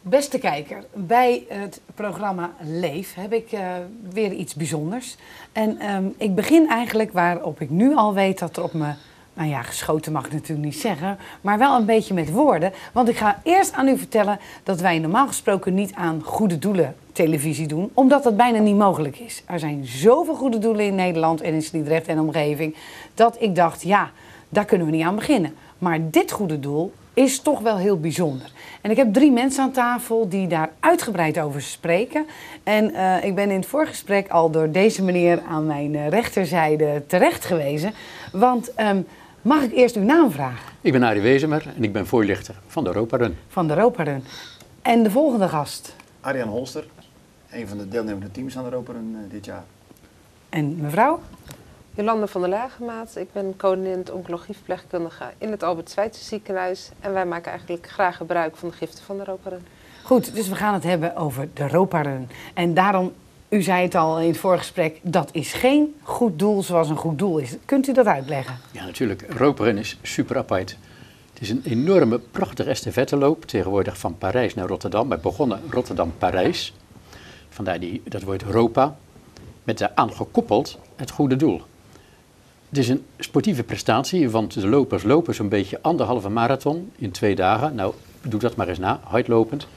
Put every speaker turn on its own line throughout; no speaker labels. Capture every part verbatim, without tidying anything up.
Beste kijker, bij het programma Leef heb ik uh, weer iets bijzonders. En um, ik begin eigenlijk waarop ik nu al weet dat er op me, nou ja, geschoten mag ik natuurlijk niet zeggen, maar wel een beetje met woorden. Want ik ga eerst aan u vertellen dat wij normaal gesproken niet aan goede doelen televisie doen, omdat dat bijna niet mogelijk is. Er zijn zoveel goede doelen in Nederland en in Sliedrecht en omgeving, dat ik dacht, ja, daar kunnen we niet aan beginnen. Maar dit goede doel is toch wel heel bijzonder. En ik heb drie mensen aan tafel die daar uitgebreid over spreken. En uh, ik ben in het voorgesprek al door deze meneer aan mijn uh, rechterzijde terecht gewezen. Want um, mag ik eerst uw naam vragen?
Ik ben Arie Wezemer en ik ben voorlichter van de Europa-run.
Van de Europa-run. En de volgende gast?
Arjan Holster, een van de deelnemende teams aan de Europa-run uh, dit jaar.
En mevrouw?
Jolande van der Lagemaat, ik ben coördinant oncologieverpleegkundige in het Albert Schweitzer ziekenhuis. En wij maken eigenlijk graag gebruik van de giften van de Europa-run.
Goed, dus we gaan het hebben over de Europa-run. En daarom, u zei het al in het voorgesprek, dat is geen goed doel zoals een goed doel is. Kunt u dat uitleggen?
Ja, natuurlijk. Europa-run is super apart. Het is een enorme, prachtige estafetteloop, tegenwoordig van Parijs naar Rotterdam. Wij begonnen Rotterdam-Parijs, vandaar die, dat woord Europa, met daaraan gekoppeld het goede doel. Het is een sportieve prestatie, want de lopers lopen zo'n beetje anderhalve marathon in twee dagen. Nou, doe dat maar eens na, hardlopend.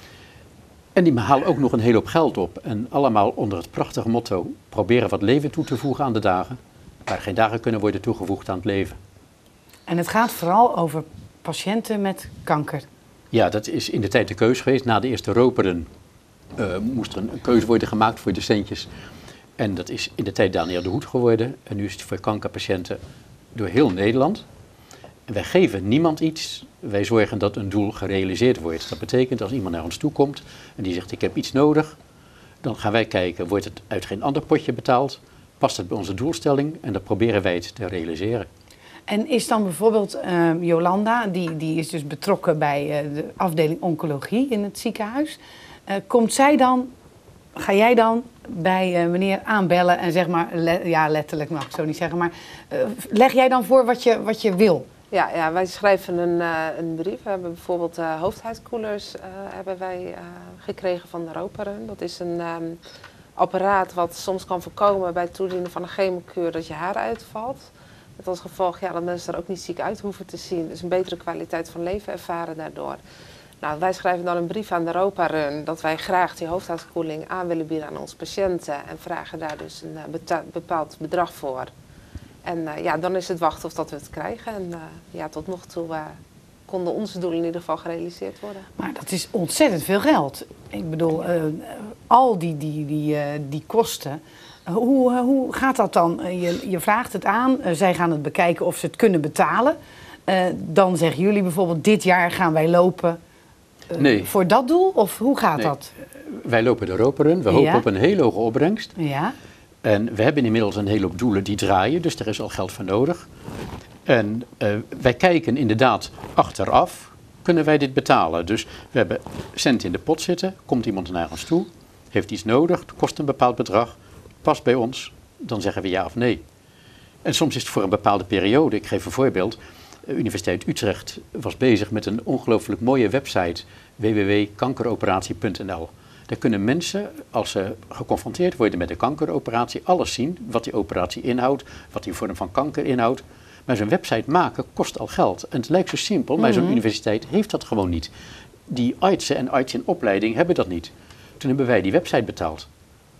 En die halen ook nog een hele hoop geld op. En allemaal onder het prachtige motto, proberen wat leven toe te voegen aan de dagen, waar geen dagen kunnen worden toegevoegd aan het leven.
En het gaat vooral over patiënten met kanker.
Ja, dat is in de tijd de keus geweest. Na de eerste Europa-run uh, moest er een, een keuze worden gemaakt voor de centjes. En dat is in de tijd Daniel de Hoed geworden. En nu is het voor kankerpatiënten door heel Nederland. En wij geven niemand iets. Wij zorgen dat een doel gerealiseerd wordt. Dat betekent als iemand naar ons toe komt en die zegt ik heb iets nodig. Dan gaan wij kijken, wordt het uit geen ander potje betaald? Past het bij onze doelstelling? En dan proberen wij het te realiseren.
En is dan bijvoorbeeld uh, Jolanda, die, die is dus betrokken bij uh, de afdeling oncologie in het ziekenhuis. Uh, komt zij dan, ga jij dan bij uh, meneer aanbellen en zeg maar, le ja letterlijk mag ik zo niet zeggen, maar uh, leg jij dan voor wat je, wat je wil?
Ja, ja, wij schrijven een, uh, een brief. We hebben bijvoorbeeld uh, hoofdhuidkoelers uh, hebben wij uh, gekregen van de Europa-run. Dat is een um, apparaat wat soms kan voorkomen bij het toedienen van een chemokuur dat je haar uitvalt. Met als gevolg ja, dat mensen er ook niet ziek uit hoeven te zien. Dus een betere kwaliteit van leven ervaren daardoor. Nou, wij schrijven dan een brief aan de Europa-run dat wij graag die hoofdhuidkoeling aan willen bieden aan onze patiënten. En vragen daar dus een uh, bepaald bedrag voor. En uh, ja, dan is het wachten of dat we het krijgen. En uh, ja, tot nog toe uh, konden onze doelen in ieder geval gerealiseerd worden.
Maar dat is ontzettend veel geld. Ik bedoel, uh, al die, die, die, uh, die kosten. Hoe, uh, hoe gaat dat dan? Uh, je, je vraagt het aan, uh, zij gaan het bekijken of ze het kunnen betalen. Uh, dan zeggen jullie bijvoorbeeld, dit jaar gaan wij lopen uh,
nee.
voor dat doel? Of hoe gaat
nee.
dat?
Wij lopen de Europa-run, we hopen ja. op een hele hoge opbrengst.
Ja.
En we hebben inmiddels een hele hoop doelen die draaien, dus er is al geld voor nodig. En uh, wij kijken inderdaad achteraf, kunnen wij dit betalen? Dus we hebben cent in de pot zitten, komt iemand naar ons toe, heeft iets nodig, het kost een bepaald bedrag, past bij ons, dan zeggen we ja of nee. En soms is het voor een bepaalde periode. Ik geef een voorbeeld. De Universiteit Utrecht was bezig met een ongelooflijk mooie website, w w w punt kankeroperatie punt n l. Daar kunnen mensen, als ze geconfronteerd worden met een kankeroperatie, alles zien wat die operatie inhoudt, wat die vorm van kanker inhoudt. Maar zo'n website maken kost al geld. En het lijkt zo simpel, maar zo'n universiteit heeft dat gewoon niet. Die artsen en artsen in opleiding hebben dat niet. Toen hebben wij die website betaald.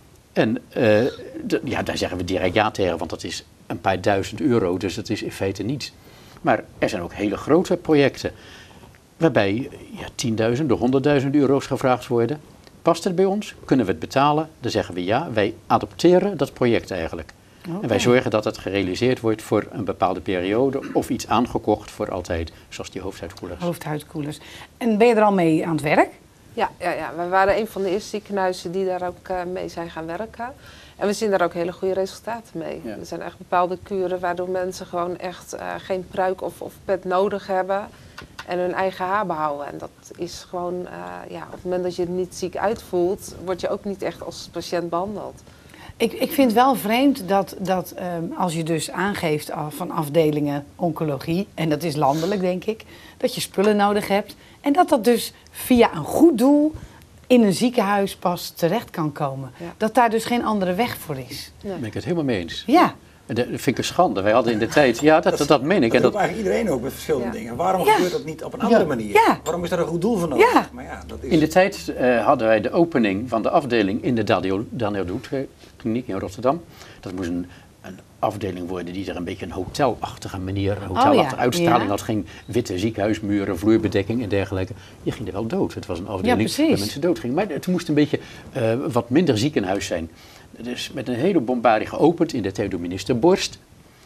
En uh, de, ja, daar zeggen we direct ja tegen, want dat is een paar duizend euro, dus dat is in feite niets. Maar er zijn ook hele grote projecten, waarbij ja, tienduizenden, honderdduizend euro's gevraagd worden. Past het bij ons? Kunnen we het betalen? Dan zeggen we ja, wij adopteren dat project eigenlijk. Okay. En wij zorgen dat het gerealiseerd wordt voor een bepaalde periode of iets aangekocht voor altijd, zoals die hoofdhuidkoelers.
Hoofdhuidkoelers. En ben je er al mee aan het werk?
Ja, ja, ja, we waren een van de eerste ziekenhuizen die daar ook uh, mee zijn gaan werken. En we zien daar ook hele goede resultaten mee. Ja. Er zijn echt bepaalde kuren waardoor mensen gewoon echt uh, geen pruik of, of pet nodig hebben en hun eigen haar behouden. En dat is gewoon, uh, ja, op het moment dat je het niet ziek uitvoelt, word je ook niet echt als patiënt behandeld.
Ik, ik vind wel vreemd dat, dat um, als je dus aangeeft uh, van afdelingen oncologie, en dat is landelijk denk ik, dat je spullen nodig hebt. En dat dat dus via een goed doel in een ziekenhuis pas terecht kan komen. Ja. Dat daar dus geen andere weg voor is.
Daar ben ik het helemaal mee eens.
Ja.
Dat vind ik een schande. Wij hadden in de tijd, ja, dat, dat, dat meen ik.
Dat
en
doet eigenlijk iedereen ook met verschillende
ja.
dingen. Waarom
ja.
gebeurt dat niet op een andere
ja.
manier?
Ja.
Waarom is daar een goed doel voor nodig?
Ja.
Maar ja, dat is...
In de tijd uh, hadden wij de opening van de afdeling in de Daniel, Daniel de Hoed kliniek in Rotterdam. Dat moest een, een afdeling worden die er een beetje een hotelachtige manier, een hotelachtige oh, ja. uitstraling ja. had. Geen witte ziekenhuismuren, vloerbedekking en dergelijke. Je ging er wel dood. Het was een afdeling
ja,
waar mensen dood gingen. Maar het moest een beetje uh, wat minder ziekenhuis zijn. Dus met een hele bombardie geopend in de tijd door minister Borst.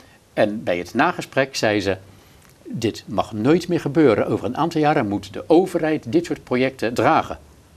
En bij het nagesprek zei ze, dit mag nooit meer gebeuren. Over een aantal jaren moet de overheid dit soort projecten dragen.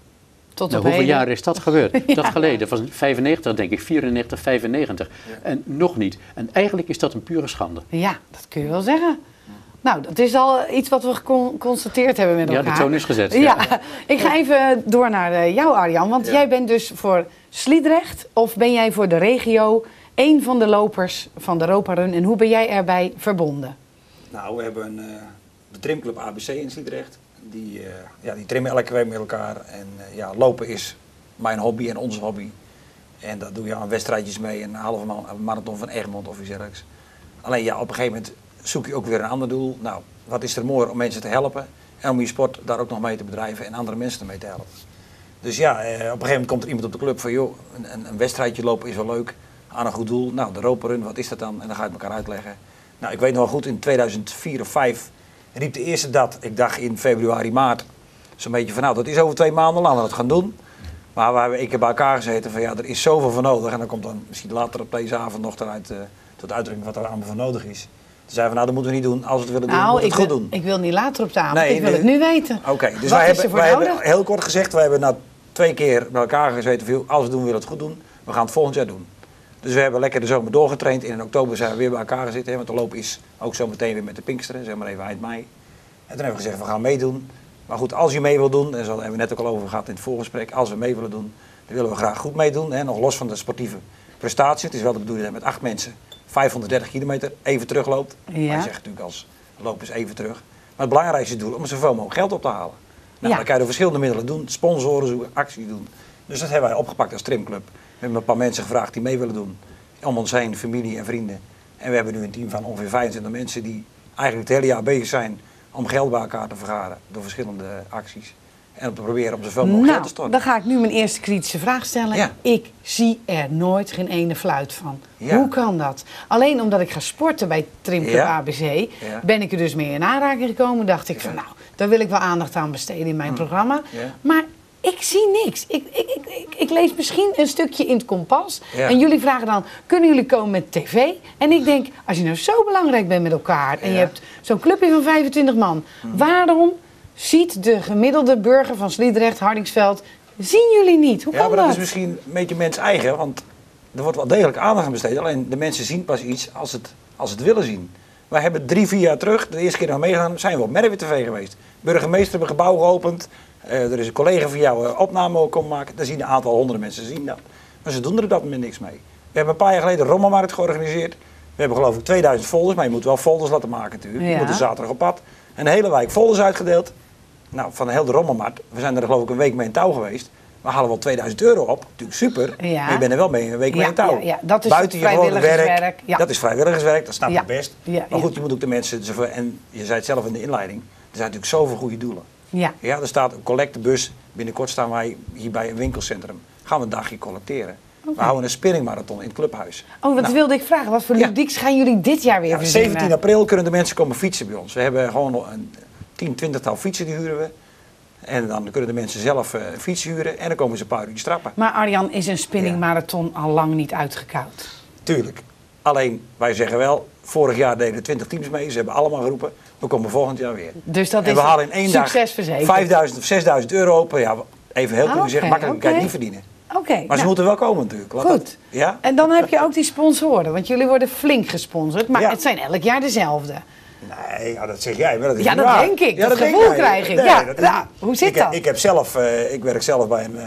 Tot
nou, hoeveel jaren is dat gebeurd? ja. Dat geleden, van vijfennegentig denk ik, vierennegentig, vijfennegentig. Ja. En nog niet. En eigenlijk is dat een pure schande.
Ja, dat kun je wel zeggen. Nou, dat is al iets wat we geconstateerd hebben met elkaar.
Ja, de toon is gezet.
Ja. ja. Ik ga even door naar jou, Arjan. Want ja. jij bent dus voor Sliedrecht of ben jij voor de regio één van de lopers van de Europa Run? En hoe ben jij erbij verbonden?
Nou, we hebben uh, de trimclub A B C in Sliedrecht. Die, uh, ja, die trimmen elke week met elkaar. En uh, ja, lopen is mijn hobby en onze hobby. En dat doe je aan wedstrijdjes mee. Een halve marathon van Egmond of iets dergelijks. Alleen ja, op een gegeven moment zoek je ook weer een ander doel. Nou, wat is er mooier om mensen te helpen. En om je sport daar ook nog mee te bedrijven en andere mensen ermee te helpen. Dus ja, uh, op een gegeven moment komt er iemand op de club van joh, een, een, een wedstrijdje lopen is wel leuk. Aan een goed doel. Nou, de Europa Run, wat is dat dan? En dan ga je het elkaar uitleggen. Nou, ik weet nog wel goed, in tweeduizend vier of vijf riep de eerste dat. Ik dacht in februari, maart, zo'n beetje van nou, dat is over twee maanden, laten we dat gaan doen. Maar we hebben een keer bij elkaar gezeten van ja, er is zoveel voor nodig. En dan komt dan misschien later op deze avond nog eruit, uh, tot uitdrukking wat er allemaal voor nodig is. Toen zeiden we nou, dat moeten we niet doen. Als we het willen doen,
nou,
moeten we het
wil,
goed doen.
Ik wil niet later op de avond, nee, ik wil
nee,
het nu weten.
Oké, okay, dus
wat
wij,
is
hebben, wij hebben heel kort gezegd, wij hebben nou twee keer bij elkaar gezeten van als we het doen, willen we het goed doen. We gaan het volgend jaar doen. Dus we hebben lekker de zomer doorgetraind. En in oktober zijn we weer bij elkaar gezeten. Hè, want de loop is ook zo meteen weer met de Pinksteren, zeg maar even eind mei. En toen hebben we gezegd, we gaan meedoen. Maar goed, als je mee wil doen, en zo hebben we net ook al over gehad in het voorgesprek. Als we mee willen doen, dan willen we graag goed meedoen. Hè, nog los van de sportieve prestatie. Het is wel de bedoeling dat met acht mensen vijfhonderddertig kilometer even terugloopt. Ja. Wij zeggen natuurlijk als lopers even terug. Maar het belangrijkste doel om zoveel mogelijk geld op te halen. Nou, ja. Dan kan je door verschillende middelen doen. Sponsoren zoeken, acties doen. Dus dat hebben wij opgepakt als trimclub. We hebben een paar mensen gevraagd die mee willen doen. Om ons heen, familie en vrienden. En we hebben nu een team van ongeveer vijfentwintig mensen die eigenlijk het hele jaar bezig zijn om geld bij elkaar te vergaren. Door verschillende acties. En om te proberen om zoveel mogelijk
nou,
geld te storten.
Dan ga ik nu mijn eerste kritische vraag stellen. Ja. Ik zie er nooit geen ene fluit van. Ja. Hoe kan dat? Alleen omdat ik ga sporten bij Trimclub ja. A B C, ja. ben ik er dus mee in aanraking gekomen. Dacht ik van ja. nou, daar wil ik wel aandacht aan besteden in mijn hm. programma. Ja. Maar ik zie niks. Ik, ik, ik, ik, ik lees misschien een stukje in het Kompas. Ja. En jullie vragen dan, kunnen jullie komen met tv? En ik denk, als je nou zo belangrijk bent met elkaar en ja. je hebt zo'n clubje van vijfentwintig man. Hm. Waarom ziet de gemiddelde burger van Sliedrecht, Hardingsveld, zien jullie niet? Hoe kan
ja, maar
dat?
dat is misschien een beetje mens eigen, want er wordt wel degelijk aandacht aan besteed. Alleen de mensen zien pas iets als het, als het willen zien. Wij hebben drie, vier jaar terug, de eerste keer nog meegegaan, zijn we op Merwe T V geweest. Burgemeester hebben een gebouw geopend. Uh, er is een collega van jou uh, opname komen maken. Daar zien een aantal honderden mensen zien dat. Maar ze doen er op dat moment niks mee. We hebben een paar jaar geleden een rommelmarkt georganiseerd. We hebben geloof ik tweeduizend folders, maar je moet wel folders laten maken natuurlijk. Ja. Je moet er zaterdag op pad. Een hele wijk folders uitgedeeld. Nou, van heel de rommelmarkt. We zijn er geloof ik een week mee in touw geweest. We halen wel tweeduizend euro op. Natuurlijk super. Ja. Maar je bent er wel mee een week ja, mee in touw.
Ja, ja. Dat is
buiten je gewone werk.
Ja.
Dat is vrijwilligerswerk, dat snap ik
ja.
best.
Ja,
maar goed,
ja.
je moet ook de mensen... En je zei het zelf in de inleiding. Er zijn natuurlijk zoveel goede doelen.
Ja.
Ja, er staat een collectebus. Binnenkort staan wij hier bij een winkelcentrum. Gaan we een dagje collecteren. Okay. We houden een spinningmarathon in het clubhuis.
Oh, wat nou, wilde ik vragen. Wat voor ludieks ja. gaan jullie dit jaar weer ja, verzinnen?
zeventien april kunnen de mensen komen fietsen bij ons. We hebben gewoon een tien, twintigtal fietsen die huren we. En dan kunnen de mensen zelf uh, een fiets huren en dan komen ze een paar uurtjes trappen.
Maar Arjan, is een spinningmarathon ja. al lang niet uitgekoud?
Tuurlijk. Alleen, wij zeggen wel, vorig jaar deden twintig teams mee. Ze hebben allemaal geroepen, we komen volgend jaar weer.
Dus dat
en
is
we halen in één dag vijfduizend of zesduizend euro op. Ja, even heel goed ah, gezegd, okay, makkelijk okay. kan je niet verdienen.
Okay,
maar
nou,
ze moeten wel komen natuurlijk.
Goed.
Dat, ja?
En dan heb je ook die sponsoren, want jullie worden flink gesponsord. Maar ja. het zijn elk jaar dezelfde.
Nee, ja, dat zeg jij, maar dat is
ja,
niet
dat
waar.
denk ik.
Ja,
dat,
dat
gevoel krijg ik.
Nee,
ja,
dat
ja, hoe zit
ik,
dat?
Ik, heb zelf, uh, ik werk zelf bij een, uh,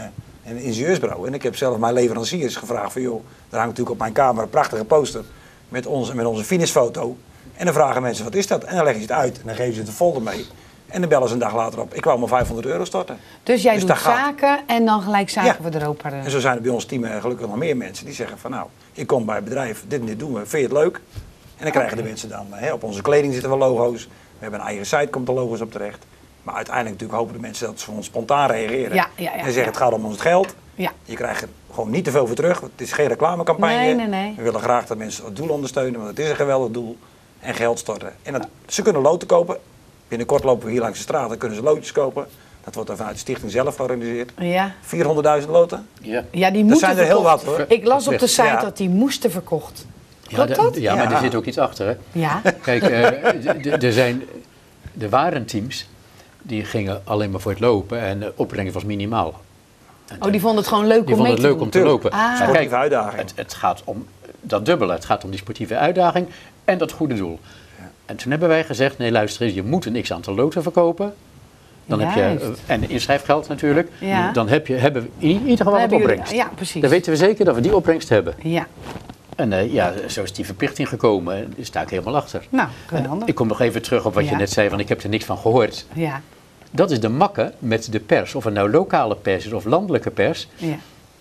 een ingenieursbureau. En ik heb zelf mijn leveranciers gevraagd van joh, daar hangt natuurlijk op mijn kamer een prachtige poster met onze, met onze finishfoto. En dan vragen mensen wat is dat? En dan leggen ze het uit en dan geven ze het een folder mee. En dan bellen ze een dag later op. Ik wou maar vijfhonderd euro storten.
Dus jij
Dus
doet
dat gaat.
zaken en dan gelijk zaken
Ja.
voor de Europa.
En zo zijn er bij ons team eh, gelukkig nog meer mensen die zeggen van nou, ik kom bij het bedrijf, dit en dit doen we, vind je het leuk? En dan krijgen de mensen dan, hè, op onze kleding zitten wel logo's. We hebben een eigen site, komt er logo's op terecht. Maar uiteindelijk natuurlijk hopen de mensen dat ze van ons spontaan reageren.
Ja, ja, ja,
en zeggen
ja.
het gaat om ons het geld.
Ja.
Je krijgt er gewoon niet te veel voor terug. Het is geen reclamecampagne.
Nee, nee, nee.
We willen graag dat mensen het doel ondersteunen, want het is een geweldig doel. En geld storten. En dat, ze kunnen loten kopen. Binnenkort lopen we hier langs de straat, dan kunnen ze loodjes kopen. Dat wordt dan vanuit de stichting zelf georganiseerd.
Ja.
vierhonderdduizend loten.
Ja.
Ja, die
Dat
moeten
zijn er heel
verkocht.
wat hoor.
Ik las op de site
Ja.
dat die moesten verkocht.
Ja,
Klopt
da-
dat?
ja, maar
Ja.
er zit ook iets achter. Hè?
Ja.
Kijk, eh, d- d- er zijn, er waren teams die gingen alleen maar voor het lopen en de opbrengst was minimaal. En
Oh, die vonden het gewoon leuk
die
om mee
vonden het
te
leuk
doen.
om te
Tuurlijk.
lopen.
Ah.
Maar
Sportieve
kijk,
uitdaging.
het, het gaat om dat dubbele. Het gaat om die sportieve uitdaging en dat goede doel. En toen hebben wij gezegd, nee luister eens, je moet een x-aantal loten verkopen. Dan heb je,
Juist.
eh, en inschrijfgeld natuurlijk.
Ja.
Dan heb je, hebben we in ieder geval wat
Hebben jullie-
opbrengst.
Ja, precies.
Dan weten we zeker dat we die opbrengst hebben.
Ja.
En eh, ja, zo is die verplichting gekomen. En daar sta ik helemaal achter.
Nou,
En
geweldig.
ik kom nog even terug op wat
Ja.
je net zei, want ik heb er niks van gehoord.
Ja.
Dat is de makke met de pers. Of het nou lokale pers is of landelijke pers.
Ja.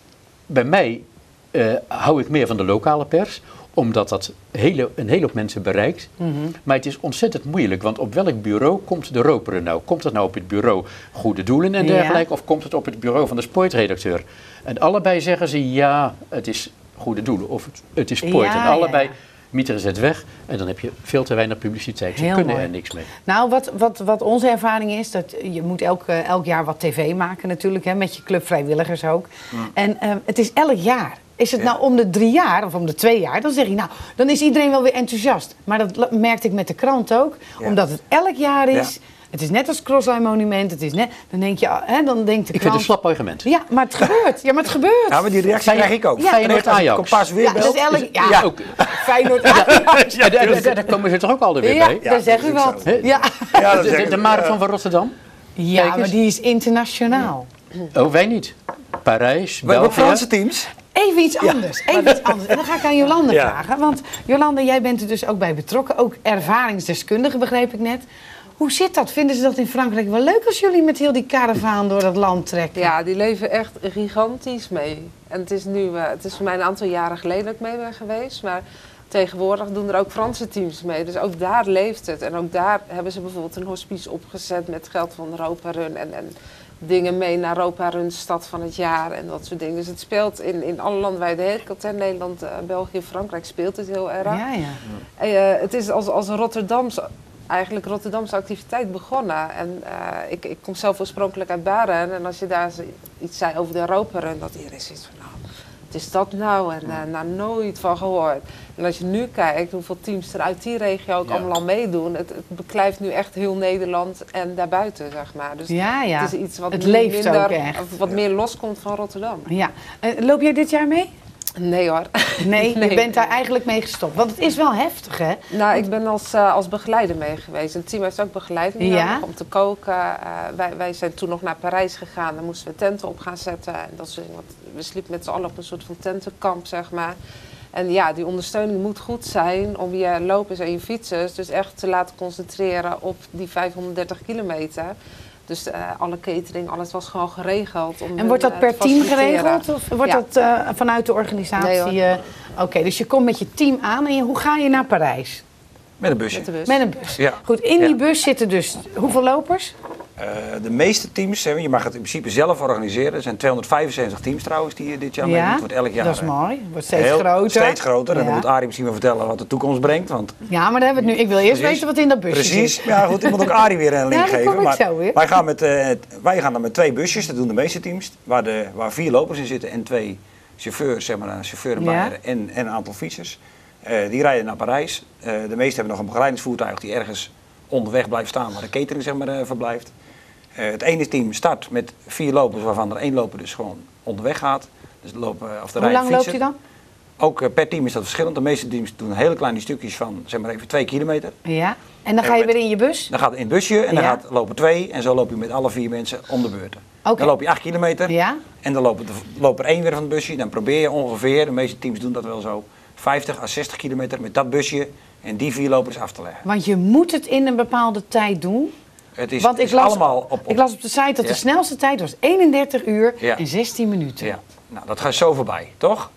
Bij mij eh, hou ik meer van de lokale pers, omdat dat hele, een hele hoop mensen bereikt.
Mhm.
Maar het is ontzettend moeilijk, want op welk bureau komt de roperen nou? Komt het nou op het bureau Goede Doelen en
Ja.
dergelijke, of komt het op het bureau van de sportredacteur? En allebei zeggen ze ja, het is Goede Doelen of het, het is sport.
Ja,
en
ja,
allebei
ja.
mieteren ze het weg en dan heb je veel te weinig publiciteit. Ze
Heel
kunnen
mooi.
er niks mee.
Nou, wat, wat, wat onze ervaring is, dat je moet elk, eh, elk jaar wat tv maken natuurlijk, hè, met je club vrijwilligers ook. En eh, het is elk jaar. Is het
Ja.
nou om de drie jaar of om de twee jaar, dan zeg je nou, dan is iedereen wel weer enthousiast. Maar dat la- merkte ik met de krant ook,
Ja.
omdat het elk jaar is.
Ja.
Het is net als Crossline Monument, het is net, dan denk je, ah, hè, dan denkt de
Ik vind het
krant...
een slap argument.
Ja, maar het gebeurt. Ja, maar het gebeurt.
Ja, maar die reactie krijg ik ook.
Ja.
Feyenoord Ajax.
Kompas weer
Ja, dus
belt.
elk, ja,
Ja, ook.
Feyenoord.
Ja, daar, daar- daar komen ze toch ook alweer
Ja,
bij.
Ja,
daar zeg
dat
u
is ook
wat.
zo.
Hè?
Ja,
Ja, dat
De,
zeg
de,
ik.
de marathon van Rotterdam?
ja
Kijk
maar
eens.
die is internationaal.
Oh, wij niet. Parijs,
We hebben
België.
Franse teams.
Even iets anders. Even iets anders. En dan ga ik aan Jolande
Ja.
vragen. Want Jolande, jij bent er dus ook bij betrokken. Ook ervaringsdeskundige, begreep ik net. Hoe zit dat? Vinden ze dat in Frankrijk wel leuk als jullie met heel die karavaan door dat land trekken?
Ja, die leven echt gigantisch mee. En het is nu, eh, het is voor mij een aantal jaren geleden dat ik mee ben geweest. Maar tegenwoordig doen er ook Franse teams mee. Dus ook daar leeft het. En ook daar hebben ze bijvoorbeeld een hospice opgezet met geld van Europa Run. En, en dingen mee naar Europa Run, stad van het jaar en dat soort dingen. Dus het speelt in, in alle landen waar je de hele kant Nederland, eh, België, Frankrijk speelt het heel erg.
Ja, ja.
En, eh, het is als, als een Rotterdamse, eigenlijk Rotterdamse activiteit begonnen. En eh, ik, ik kom zelf oorspronkelijk uit Baren. En als je daar iets zei over de Europa Run, dat iedereen zit van, nou, wat is dat nou? En uh, nou, nooit van gehoord. En als je nu kijkt hoeveel teams er uit die regio ook
Ja.
allemaal aan meedoen, het, het beklijft nu echt heel Nederland en daarbuiten, zeg maar. Dus
Ja, ja.
het is iets wat
Het
nu
leeft
minder,
ook echt.
of wat meer loskomt van Rotterdam.
Ja. Eh, loop jij dit jaar mee?
Nee hoor.
Nee,
Nee.
je bent daar eigenlijk mee gestopt. Want het is wel heftig, hè?
Nou, ik ben als, uh, als begeleider mee geweest. Het team heeft ook begeleiding
Ja.
nodig om te koken. Uh, wij, wij zijn toen nog naar Parijs gegaan. Daar moesten we tenten op gaan zetten. En dat soort dingen. Want we sliepen met z'n allen op een soort van tentenkamp, zeg maar. En ja, die ondersteuning moet goed zijn om je lopers en je fietsers dus echt te laten concentreren op die vijfhonderddertig kilometer. Dus uh, alle catering, alles was gewoon geregeld. Om
En wordt dat
hun,
per
uh, te
team
faciliteren.
geregeld? Of wordt
Ja.
dat uh, vanuit de organisatie?
Nee, hoor.
uh, Oké, dus je komt met je team aan en je, hoe ga je naar Parijs?
Met een busje.
Met de bus.
Met een bus.
Ja.
Goed, in
Ja.
die bus zitten dus hoeveel lopers?
Uh, de meeste teams, hè, je mag het in principe zelf organiseren. Er zijn tweehonderdvijfenzeventig teams trouwens die dit jaar meedoen. Het wordt elk jaar
dat is
eh,
mooi. Wordt steeds
heel-
groter.
Steeds groter. En
Ja.
dan moet Arie misschien wel vertellen wat de toekomst brengt. Want
Ja, maar daar hebben we het nu. Ik wil eerst
Precies.
weten wat in dat busje
Precies.
zit.
Ja, goed, ik moet ook Arie weer een link
Ja, daar
geven.
kom ik
maar
zo weer.
Wij, gaan met, uh, wij gaan dan met twee busjes, dat doen de meeste teams, waar, de, waar vier lopers in zitten en twee chauffeurs, zeg maar, een chauffeur erbij
Ja.
en, en een aantal fietsers. Uh, die rijden naar Parijs. Uh, de meesten hebben nog een begeleidingsvoertuig die ergens onderweg blijft staan, waar de catering zeg maar, uh, verblijft. Uh, het ene team start met vier lopers, waarvan er één loper dus gewoon onderweg gaat. Dus de lopen, of de
Hoe lang
rijden
loopt je dan?
Ook uh, per team is dat verschillend. De meeste teams doen hele kleine stukjes van, zeg maar even, twee kilometer.
Ja. En dan ga je
met-
weer in je bus?
Dan gaat het in het busje en dan
Ja.
gaat lopen twee en zo loop je met alle vier mensen om de beurten.
Oké.
Dan loop je acht kilometer.
Ja?
En dan loopt er, loopt er één weer van het busje. Dan probeer je ongeveer, de meeste teams doen dat wel zo, vijftig à zestig kilometer met dat busje en die vier lopers af te leggen.
Want je moet het in een bepaalde tijd doen.
Het is,
Want
het
ik
is
las,
allemaal op, op...
ik las op de site dat
Ja.
de snelste tijd was eenendertig uur
Ja.
en zestien minuten.
Ja, nou dat gaat zo voorbij, toch?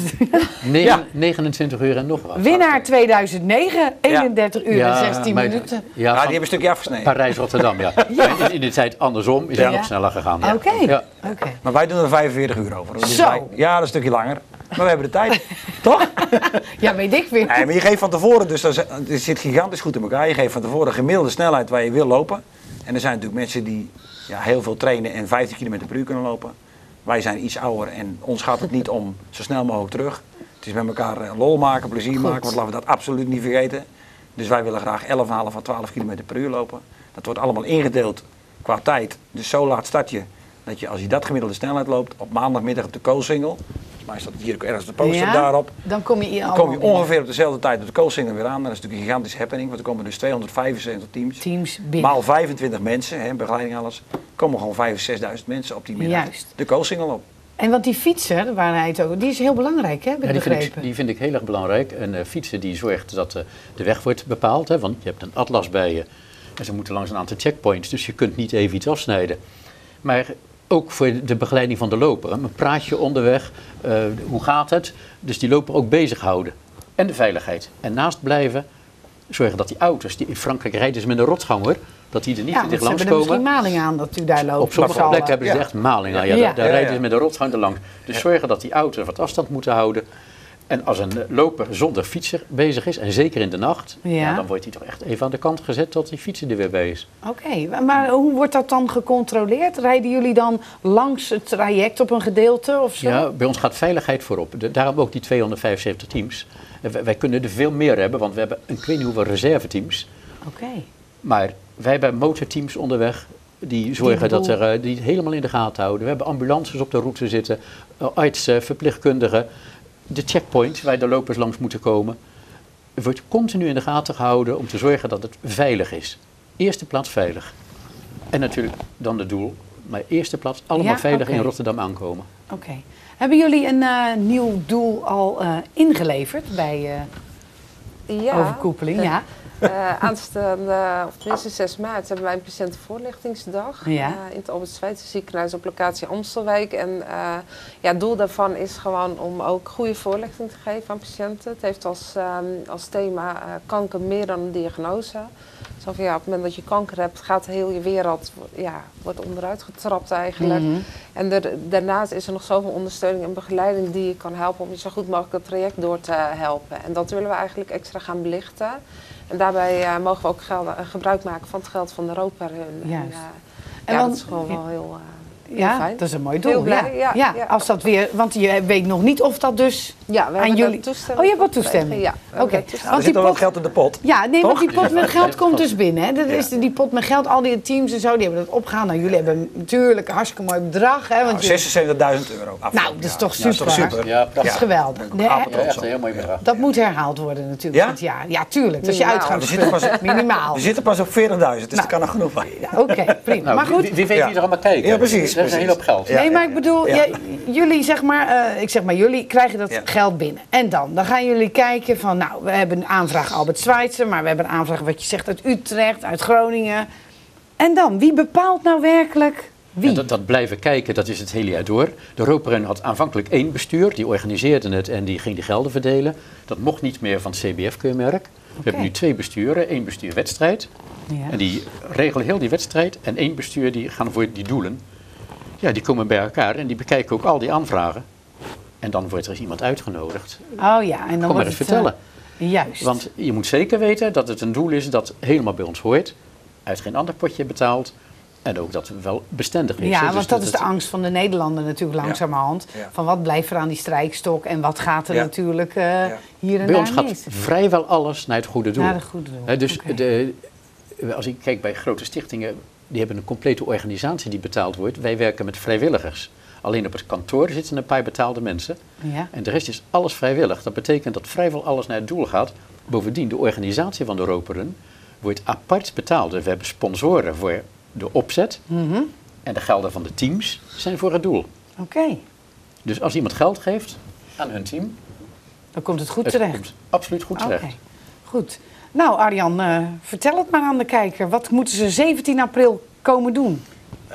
Negen-
Ja.
negenentwintig uur en nog wat.
Winnaar tweeduizend negen, eenendertig uur en zestien
maar-
minuten.
Ja,
Ja, die
van
hebben een stukje afgesneden.
Parijs-Rotterdam, ja. En In de tijd andersom is
Ja.
het nog sneller gegaan. Ja.
Oké.
Ja.
Oké.
Maar wij doen er vijfenveertig uur over. Dus
Zo.
wij- ja, dat is een stukje langer. Maar we hebben de tijd, toch?
Ja, weet ik weer.
Nee, maar je geeft van tevoren, dus dat is- het zit gigantisch goed in elkaar. Je geeft van tevoren de gemiddelde snelheid waar je wil lopen. En er zijn natuurlijk mensen die ja, heel veel trainen en vijftien kilometer per uur kunnen lopen. Wij zijn iets ouder en ons gaat het niet om zo snel mogelijk terug. Het is met elkaar eh, lol maken, plezier
Goed.
maken, want laten we dat absoluut niet vergeten. Dus wij willen graag elf komma vijf à twaalf kilometer per uur lopen. Dat wordt allemaal ingedeeld qua tijd. Dus zo laat start je dat je als je dat gemiddelde snelheid loopt op maandagmiddag op de Koolsingel. Volgens mij staat hier ook ergens de poster
Ja,
daarop.
Dan kom je hier
Dan
allemaal
kom je
binnen.
ongeveer op dezelfde tijd op de Koolsingel weer aan. Dat is natuurlijk een gigantische happening, want er komen dus tweehonderdvijfenzeventig teams.
teams binnen.
Maal vijfentwintig mensen, hè, begeleiding alles, komen gewoon vijf à zesduizend mensen op die middag
Juist.
de Koolsingel op.
En want die fietser, waar hij het over, die is heel belangrijk, hè? Heb ik
Ja, die, vind
begrepen.
ik, die vind ik heel erg belangrijk. Een uh, fietser die zorgt dat uh, de weg wordt bepaald. Hè, want je hebt een atlas bij je. En ze moeten langs een aantal checkpoints. Dus je kunt niet even iets afsnijden. Maar ook voor de begeleiding van de loper. Een praatje onderweg. Uh, hoe gaat het? Dus die loper ook bezighouden. En de veiligheid. En naast blijven zorgen dat die auto's, die in Frankrijk rijden ze met een rotsganger, dat die er niet
Ja,
te dicht
want ze
langs
hebben er
komen.
misschien maling aan dat u daar loopt.
Op sommige
Met z'n
plekken
allen.
hebben ze
Ja.
echt maling aan. Ja,
Ja.
Daar, daar
Ja,
rijden
ja.
ze met een rotsgang er langs. Dus zorgen dat die auto's wat afstand moeten houden. En als een loper zonder fietser bezig is, en zeker in de nacht,
Ja.
ja, dan wordt hij toch echt even aan de kant gezet tot die fietser er weer bij is.
Oké, maar hoe wordt dat dan gecontroleerd? Rijden jullie dan langs het traject op een gedeelte of zo?
Ja, bij ons gaat veiligheid voorop. De, daarom ook die tweehonderdvijfenzeventig teams. En wij, wij kunnen er veel meer hebben, want we hebben een ik weet niet hoeveel reserveteams.
Oké.
Maar wij hebben motorteams onderweg die zorgen
de
dat
boel-
er, uh, die het helemaal in de gaten houden. We hebben ambulances op de route zitten, uh, artsen, verpleegkundigen. De checkpoint waar de lopers langs moeten komen. Het wordt continu in de gaten gehouden om te zorgen dat het veilig is. Eerste plaats veilig. En natuurlijk dan het doel. Maar eerste plaats allemaal
Ja,
veilig
oké.
in Rotterdam aankomen.
Oké. Hebben jullie een eh, nieuw doel al eh, ingeleverd bij eh,
Ja.
overkoepeling? Ja.
Eh, aanstaande, of tenminste zes maart, hebben wij een patiëntenvoorlichtingsdag
Ja.
eh, in het Albert Schweitzer ziekenhuis op locatie Amstelwijk. En uh, ja, het doel daarvan is gewoon om ook goede voorlichting te geven aan patiënten. Het heeft als, um, als thema uh, kanker meer dan een diagnose. Zo van, ja, op het moment dat je kanker hebt, gaat heel je wereld ja, wordt onderuit getrapt eigenlijk.
Mm-hmm.
En er, daarnaast is er nog zoveel ondersteuning en begeleiding die je kan helpen om je zo goed mogelijk dat traject door te helpen. En dat willen we eigenlijk extra gaan belichten. En daarbij uh, mogen we ook geld, uh, gebruik maken van het geld van de Europa Run.
Juist.
En, uh,
En
ja,
want-
dat is gewoon wel heel, uh, heel
Ja,
fijn.
dat is een mooi doel.
Heel blij,
ja.
ja, ja.
Als dat weer, want je weet nog niet of dat dus
Ja, we
aan
hebben
jullie.
de toestemming.
Oh, je hebt wat
gekregen.
toestemming.
Ja, we hebben
Oké.
de toestemming.
Er
Want
zit
die
al wel
pot,
geld in de pot.
ja, nee, want
Toch?
die pot met geld komt dus binnen. Hè. Dat
Ja.
is de- die pot met geld, al die teams en zo, die hebben dat opgehaald. Nou, jullie hebben natuurlijk een hartstikke mooi bedrag. Hè, want
Nou,
jullie-
zesenzeventigduizend euro.
Nou, dat is toch
Ja, dat
super.
super.
Ja,
dat is geweldig. Nee,
Ja,
Ja, echt een heel mooi bedrag.
dat moet herhaald worden natuurlijk
Ja?
dit jaar. Ja, tuurlijk. Dat is je
Minimaal.
uitgangspunt.
We zitten
Minimaal.
We zitten pas op veertigduizend, dus
Nou.
dat kan er genoeg bij.
Oké, prima.
Nou,
maar
wie,
goed.
wie, wie weet
Ja.
wie er allemaal kijken.
Ja, precies,
Dat is een
precies.
hele hoop geld.
Ja.
Nee, maar ik bedoel,
ja.
jij- jullie zeg maar, eh, ik zeg maar, jullie krijgen dat
Ja.
geld binnen. En dan, dan gaan jullie kijken van, nou, we hebben een aanvraag Albert Schweitzer, maar we hebben een aanvraag wat je zegt uit Utrecht, uit Groningen. En dan, wie bepaalt nou werkelijk wie?
En dat, dat blijven kijken, dat is het hele jaar door. De Europa Run had aanvankelijk één bestuur, die organiseerde het en die ging de gelden verdelen. Dat mocht niet meer van het C B F-keurmerk. We hebben nu twee besturen, één bestuur wedstrijd.
Ja.
En die regelen heel die wedstrijd en één bestuur die gaan voor die doelen. Ja, die komen bij elkaar en die bekijken ook al die aanvragen. En dan wordt er eens iemand uitgenodigd.
Oh ja, en dan
Kom maar
wordt
eens
het,
vertellen.
eh, juist.
Want je moet zeker weten dat het een doel is dat helemaal bij ons hoort. Uit geen ander potje betaald. En ook dat het wel bestendig is.
ja,
hè. Dus
want dat is de angst van de Nederlander natuurlijk langzamerhand.
Ja.
Van wat blijft er aan die strijkstok en wat gaat er
Ja.
natuurlijk eh,
Ja.
hier en
Bij
daar
ons gaat
mis.
vrijwel alles naar het goede doel.
Naar het goede doel.
Hè, dus
Oké.
de, als ik kijk bij grote stichtingen, die hebben een complete organisatie die betaald wordt. Wij werken met vrijwilligers. Alleen op het kantoor zitten een paar betaalde mensen.
Ja.
En de rest is alles vrijwillig. Dat betekent dat vrijwel alles naar het doel gaat. Bovendien, de organisatie van de Europa Run wordt apart betaald. Dus we hebben sponsoren voor de opzet.
Mhm.
En de gelden van de teams zijn voor het doel.
Oké,
Dus als iemand geld geeft aan hun team,
dan komt het goed
het
terecht.
komt absoluut goed terecht.
Oké, goed. Nou Arjan, uh, vertel het maar aan de kijker. Wat moeten ze zeventien april komen doen?
Uh,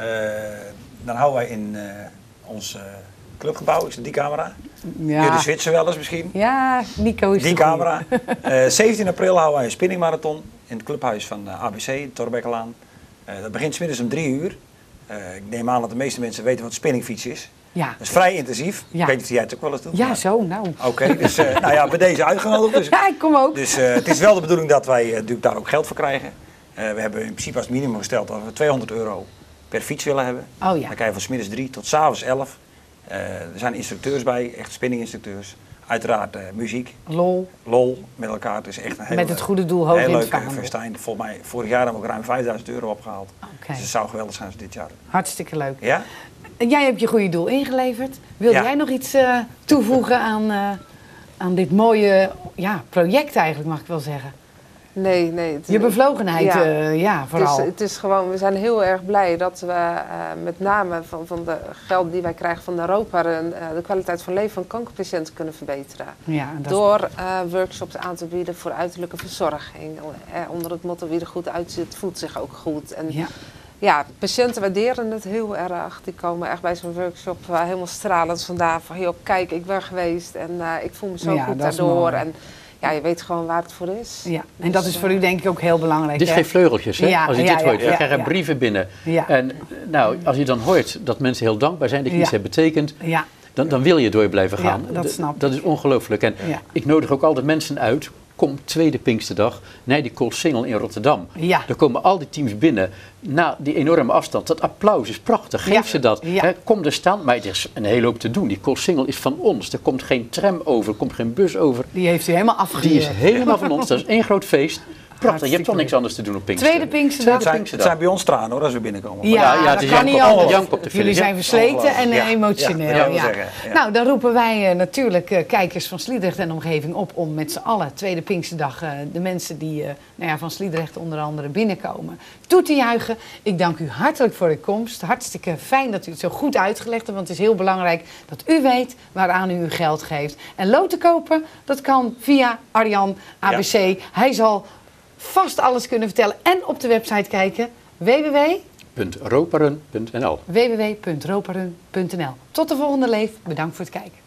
dan houden wij in uh, ons uh, clubgebouw, is het die camera?
Ja.
Jullie switchen wel eens misschien?
Ja, Nico is
Die
de goeie.
camera. Uh, zeventien april houden wij een spinningmarathon in het clubhuis van uh, A B C, de Torbekkelaan. Uh, dat begint 's middags om drie uur. Uh, ik neem aan dat de meeste mensen weten wat spinningfiets is.
Ja.
Dat is vrij intensief.
Ja.
Ik weet niet of jij het ook wel eens doet.
Ja,
maar-
zo, nou.
Oké, okay, dus uh, nou ja, bij deze uitgenodigd. Dus,
Ja, ik kom ook.
dus uh, het is wel de bedoeling dat wij uh, natuurlijk daar ook geld voor krijgen. Uh, we hebben in principe als minimum gesteld dat we tweehonderd euro per fiets willen hebben.
Oh ja.
Dan krijg je van 's middags drie tot 's avonds elf. Uh, er zijn instructeurs bij, echt spinninginstructeurs. Uiteraard uh, muziek,
Lol.
lol met elkaar. Het is echt een hele,
Met het goede doel hoog
heel
in het
leuke
vaandel.
festijn. Volgens mij, vorig jaar hebben we ook ruim vijfduizend euro opgehaald.
Oké.
Dus het zou geweldig zijn als dit jaar doen.
Hartstikke leuk.
Ja?
En jij hebt je goede doel ingeleverd. Wil
Ja.
jij nog iets uh, toevoegen aan, uh, aan dit mooie ja, project eigenlijk, mag ik wel zeggen?
Nee, nee. Het,
Je bevlogenheid,
Ja.
ja, uh, ja vooral.
Het is, het is gewoon, we zijn heel erg blij dat we uh, met name van, van de geld die wij krijgen van Europa uh, de kwaliteit van leven van kankerpatiënten kunnen verbeteren.
ja, dat is-
Door uh, workshops aan te bieden voor uiterlijke verzorging. Eh, onder het motto wie er goed uitziet, voelt zich ook goed. En
ja.
ja, patiënten waarderen het heel erg. Die komen echt bij zo'n workshop uh, helemaal stralend vandaan. Van, joh, kijk, ik ben geweest en uh, ik voel me zo
Ja,
goed
dat is
daardoor.
mooi.
En ja, je weet gewoon waar het voor is.
Ja, en
Dus,
dat is voor u denk ik ook heel belangrijk.
Dit is
hè?
geen vleugeltjes, hè?
Ja,
Als je
ja,
dit
ja,
hoort, we
ja,
krijgen
ja.
brieven binnen.
Ja.
En nou, als je dan hoort dat mensen heel dankbaar zijn dat je
Ja.
iets hebt betekend,
Ja,
dan, dan wil je door blijven gaan.
Ja, dat
D-
snap ik.
dat is ongelooflijk. En
Ja.
ik nodig ook altijd mensen uit. Kom tweede Pinksterdag naar die Koolsingel in Rotterdam.
Ja.
Daar komen al die teams binnen na die enorme afstand. Dat applaus is prachtig. Geef
Ja.
ze dat.
Ja.
Hè, kom er staan. Maar er is een hele hoop te doen. Die Koolsingel is van ons. Er komt geen tram over. Er komt geen bus over.
die heeft u helemaal afgehuurd.
Die is helemaal van ons. Dat is één groot feest. Prachtig. Je hebt toch
Hartstikke
niks anders te doen op Pinkster.
Tweede Pinksterdag.
Het zijn, het
Pinksterdag.
zijn bij ons tranen hoor, als we binnenkomen.
Ja,
Ja, ja, het
dat
is
kan
jank
niet
op-
anders.
jank op de
Jullie
finish, hè?
zijn versleten en
Ongelooflijk.
eh,
Ja.
emotioneel.
Ja, dat wil
ja.
zeggen, ja.
Nou, dan roepen wij eh, natuurlijk eh, kijkers van Sliedrecht en omgeving op om met z'n allen tweede Pinksterdag eh, de mensen die eh, nou ja, van Sliedrecht onder andere binnenkomen toe te juichen. Ik dank u hartelijk voor uw komst. Hartstikke fijn dat u het zo goed uitgelegd hebt, want het is heel belangrijk dat u weet waaraan u uw geld geeft. En loten kopen, dat kan via Arjan A B C. Hij zal vast alles kunnen vertellen en op de website kijken w w w
Roperen punt n l
w w w punt roperen punt n l. Tot de volgende leef. Bedankt voor het kijken.